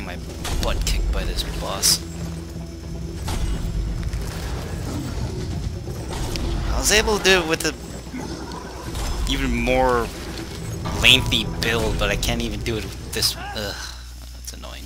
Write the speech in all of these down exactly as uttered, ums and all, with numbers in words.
getting my butt kicked by this boss. I was able to do it with a even more lengthy build, but I can't even do it with this. Ugh, that's annoying.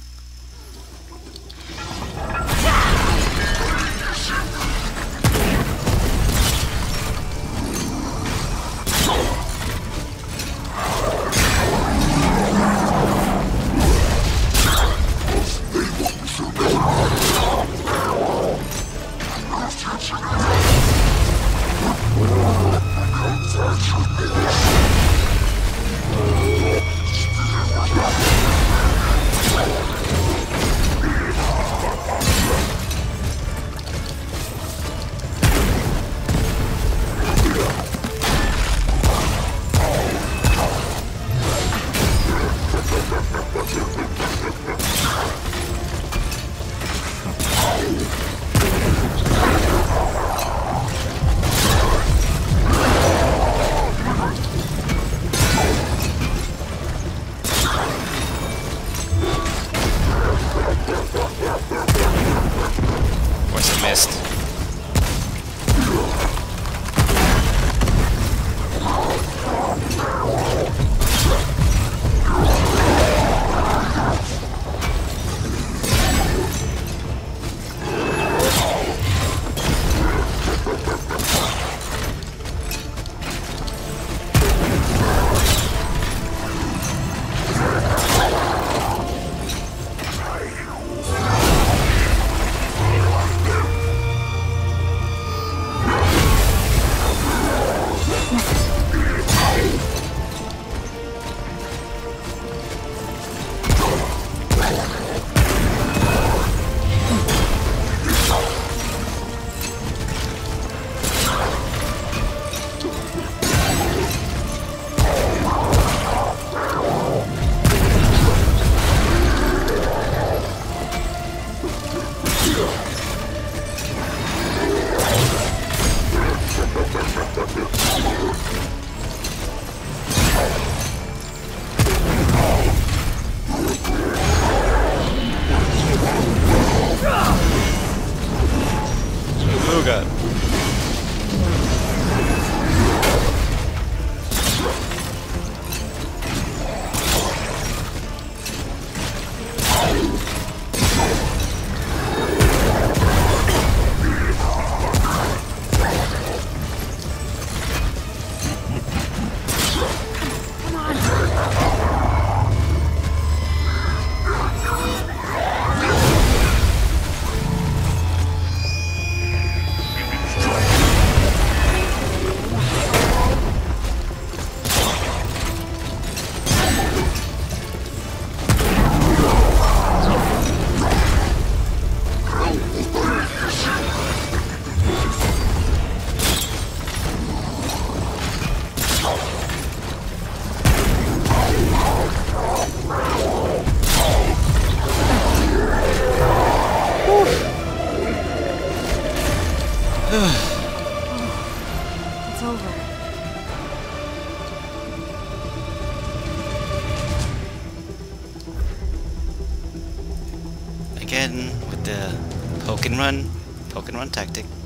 Missed. Oh god. It's over. Again, with the poke and run, poke and run tactic.